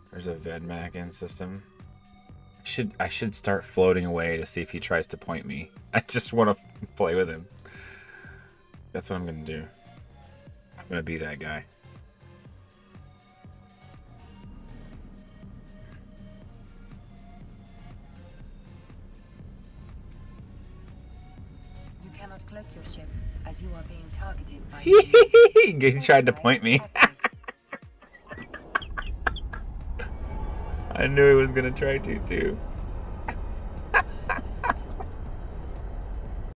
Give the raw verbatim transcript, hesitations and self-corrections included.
There's a Vedmak in system. I should I should start floating away to see if he tries to point me. I just want to play with him. That's what I'm gonna do. I'm gonna be that guy. You cannot cloak your ship as you are being targeted by. He tried to point me. I knew he was gonna try to too.